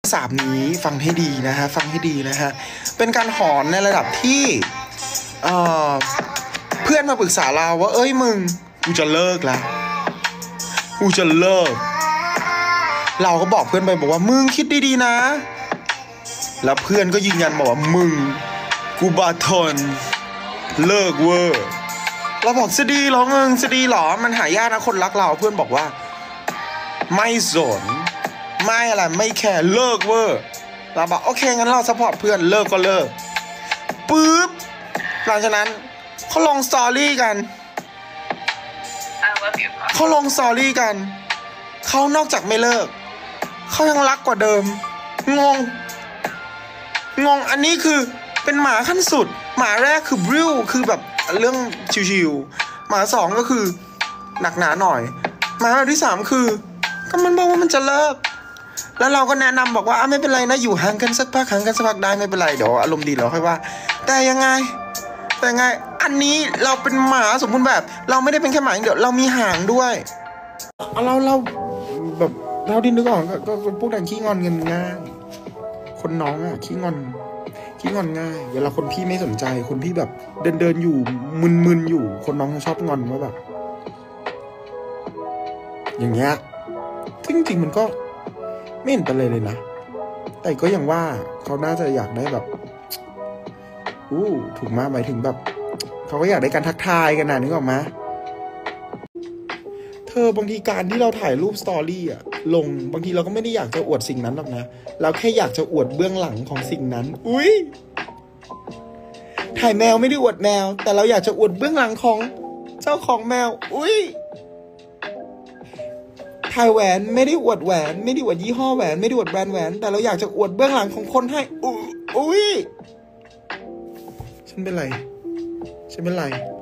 สามนี้ฟังให้ดีนะฮะฟังให้ดีนะฮะเป็นการหอนในระดับที่เพื่อนมาปรึกษาเราว่าเอ้ยมึงกูจะเลิกแล้วกูจะเลิกเราก็บอกเพื่อนไปบอกว่ามึงคิดดีๆนะแล้วเพื่อนก็ยืนยันบอกว่ามึงกูบาทนเลิกเวอร์เราบอกจะดีหรอมึงจะดีหรอมันหายากนะคนรักเราเพื่อนบอกว่าไม่สนไม่อะไรไม่แคร์เลิกเวอร์เราบอกโอเคงั้นเราซัพพอร์ตเพื่อนเลิกก็เลิกปุ๊บหลังจากนั้นเขาลงสตอรี่กันเขาลงสตอรี่กันเขานอกจากไม่เลิกเขายังรักกว่าเดิมงงอันนี้คือเป็นหมาขั้นสุดหมาแรกคือบริ้วคือแบบเรื่องชิวๆหมาสองก็คือหนักหนาหน่อยหมาที่สามคือก็มันบอกว่ามันจะเลิกแล้วเราก็แนะนำบอกว่าไม่เป็นไรนะอยู่ห่างกันสักพักได้ไม่เป็นไรเดี๋ยวอารมณ์ดีเราค่อยว่าแต่ยังไงอันนี้เราเป็นหมาสมบูรณ์แบบเราไม่ได้เป็นแค่หมาอย่างเดียวเรามีหางด้วยเราแบบเราดินนึกออกก็พวกดังขี้งอนเงินง่ายคนน้องอะขี้งอนง่ายเวลาคนพี่ไม่สนใจคนพี่แบบเดินอยู่มึนอยู่คนน้องชอบงอนว่าแบบอย่างเงี้ยจริงมันก็ไม่เห็นเป็นเลยนะแต่ก็ยังว่าเขาน่าจะอยากได้แบบถูกมาหมายถึงแบบเขาก็อยากได้การทักทายกันนะนึกออกไหมเธอบางทีการที่เราถ่ายรูปสตอรี่อะลงบางทีเราก็ไม่ได้อยากจะอวดสิ่งนั้นหรอกนะเราแค่อยากจะอวดเบื้องหลังของสิ่งนั้นถ่ายแมวไม่ได้อวดแมวแต่เราอยากจะอวดเบื้องหลังของเจ้าของแมวถ่ายแหวนไม่ได้อวดแหวนไม่ได้อวดยี่ห้อแหวนไม่ได้อวดแบรนด์แหวนแต่เราอยากจะอวดเบื้องหลังของคนให้ฉันเป็นไร